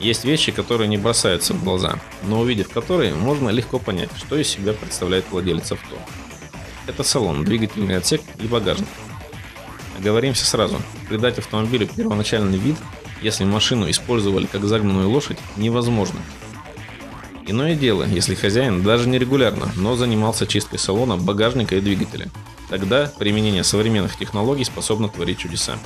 Есть вещи, которые не бросаются в глаза, но увидев которые, можно легко понять, что из себя представляет владелец авто. Это салон, двигательный отсек и багажник. Оговоримся сразу, придать автомобилю первоначальный вид, если машину использовали как загнанную лошадь, невозможно. Иное дело, если хозяин даже не регулярно, но занимался чисткой салона, багажника и двигателя. Тогда применение современных технологий способно творить чудеса.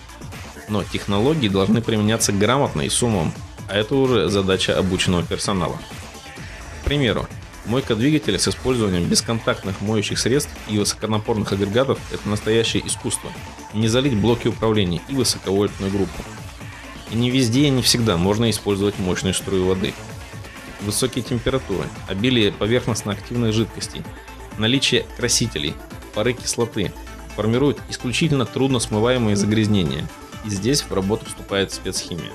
Но технологии должны применяться грамотно и с умом, а это уже задача обученного персонала. К примеру, мойка двигателя с использованием бесконтактных моющих средств и высоконапорных агрегатов – это настоящее искусство. Не залить блоки управления и высоковольтную группу. И не везде и не всегда можно использовать мощную струю воды. Высокие температуры, обилие поверхностно-активных жидкостей, наличие красителей, пары кислоты формируют исключительно трудно смываемые загрязнения. И здесь в работу вступает спецхимия.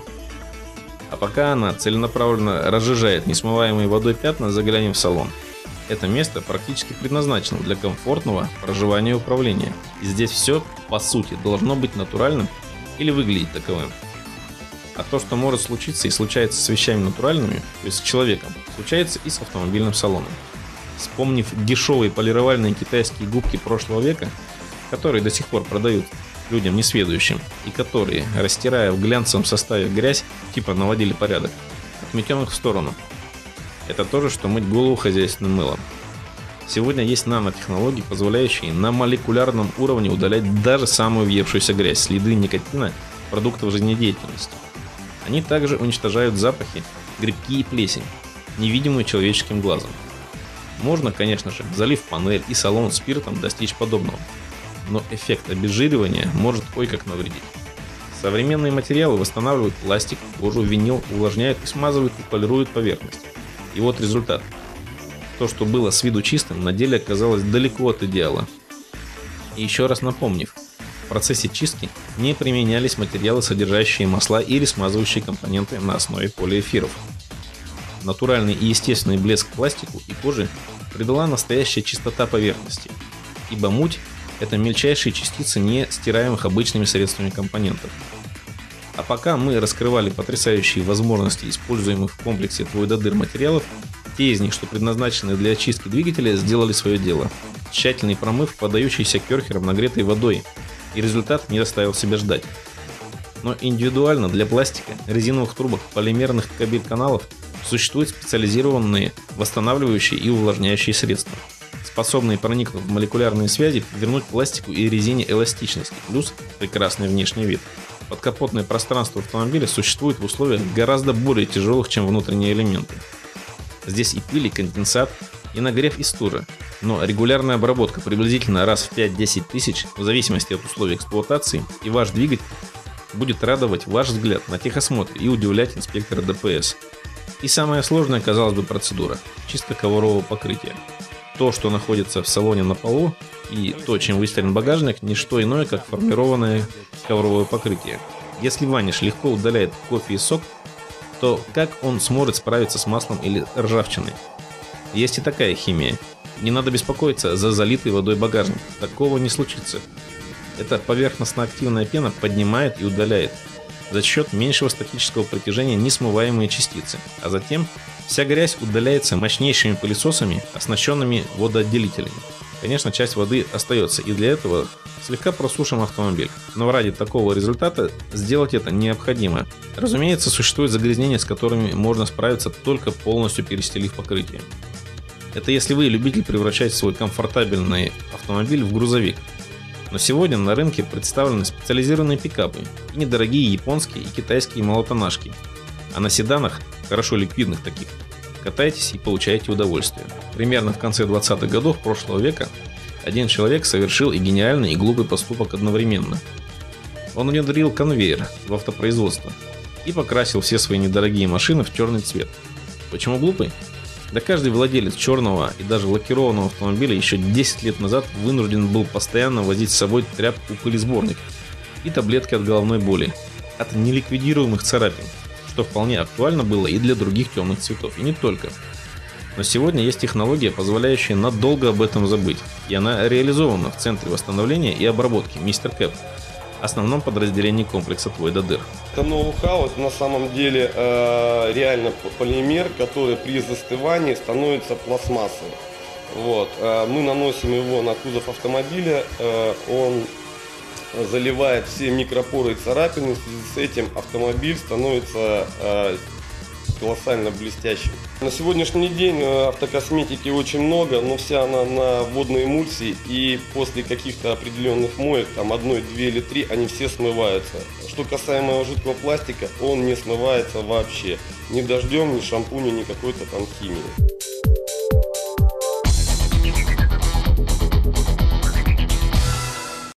А пока она целенаправленно разжижает несмываемые водой пятна, заглянем в салон. Это место практически предназначено для комфортного проживания и управления. И здесь все, по сути, должно быть натуральным или выглядеть таковым. А то, что может случиться и случается с вещами натуральными, то есть с человеком, случается и с автомобильным салоном. Вспомнив дешевые полировальные китайские губки прошлого века, которые до сих пор продают людям несведущим, и которые, растирая в глянцевом составе грязь, типа наводили порядок, отметем их в сторону. Это то же, что мыть голову хозяйственным мылом. Сегодня есть нанотехнологии, позволяющие на молекулярном уровне удалять даже самую въевшуюся грязь, следы никотина, продуктов жизнедеятельности. Они также уничтожают запахи, грибки и плесень, невидимую человеческим глазом. Можно, конечно же, залив панель и салон спиртом, достичь подобного. Но эффект обезжиривания может ой как навредить. Современные материалы восстанавливают пластик, кожу, винил, увлажняют и смазывают и полируют поверхность. И вот результат. То, что было с виду чистым, на деле оказалось далеко от идеала. И еще раз напомнив, в процессе чистки не применялись материалы, содержащие масла или смазывающие компоненты на основе полиэфиров. Натуральный и естественный блеск пластику и коже придала настоящая чистота поверхности, ибо муть – это мельчайшие частицы не стираемых обычными средствами компонентов. А пока мы раскрывали потрясающие возможности используемых в комплексе «Твой до дыр» материалов, те из них, что предназначены для очистки двигателя, сделали свое дело. Тщательный промыв, подающийся керхером нагретой водой, и результат не заставил себя ждать. Но индивидуально для пластика, резиновых трубок, полимерных кабель-каналов существуют специализированные восстанавливающие и увлажняющие средства, способные проникнуть в молекулярные связи, вернуть пластику и резине эластичность, плюс прекрасный внешний вид. Подкапотное пространство автомобиля существует в условиях гораздо более тяжелых, чем внутренние элементы. Здесь и пыль, и конденсат, и нагрев, и стужа. Но регулярная обработка приблизительно раз в 5-10 тысяч, в зависимости от условий эксплуатации, и ваш двигатель будет радовать ваш взгляд на техосмотре и удивлять инспектора ДПС. И самая сложная, казалось бы, процедура – чистка коврового покрытия. То, что находится в салоне на полу, и то, чем выстелен багажник, не что иное, как формированное ковровое покрытие. Если ваниш легко удаляет кофе и сок, то как он сможет справиться с маслом или ржавчиной? Есть и такая химия. Не надо беспокоиться за залитый водой багажник. Такого не случится. Эта поверхностно-активная пена поднимает и удаляет за счет меньшего статического притяжения несмываемые частицы, а затем вся грязь удаляется мощнейшими пылесосами, оснащенными водоотделителями. Конечно, часть воды остается, и для этого слегка просушим автомобиль. Но ради такого результата сделать это необходимо. Разумеется, существуют загрязнения, с которыми можно справиться, только полностью перестелив покрытие. Это если вы любитель превращать свой комфортабельный автомобиль в грузовик. Но сегодня на рынке представлены специализированные пикапы и недорогие японские и китайские молотонашки. А на седанах, хорошо ликвидных таких, катайтесь и получаете удовольствие. Примерно в конце 20-х годов прошлого века один человек совершил и гениальный, и глупый поступок одновременно. Он внедрил конвейер в автопроизводство и покрасил все свои недорогие машины в черный цвет. Почему глупый? Да каждый владелец черного и даже лакированного автомобиля еще 10 лет назад вынужден был постоянно возить с собой тряпку-пылесборник и таблетки от головной боли, от неликвидируемых царапин, что вполне актуально было и для других темных цветов, и не только. Но сегодня есть технология, позволяющая надолго об этом забыть, и она реализована в Центре восстановления и обработки Мистер Кэп. основном подразделении комплекса «Твой до дыр». Это ноу-хау, это на самом деле реально полимер, который при застывании становится пластмассой. Вот. Мы наносим его на кузов автомобиля, он заливает все микропоры и царапины, в связи с этим автомобиль становится колоссально блестящим. На сегодняшний день автокосметики очень много, но вся она на водной эмульсии, и после каких-то определенных моек, там 1, 2 или 3, они все смываются. Что касаемо жидкого пластика, он не смывается вообще. Ни дождем, ни шампунем, ни какой-то там химией.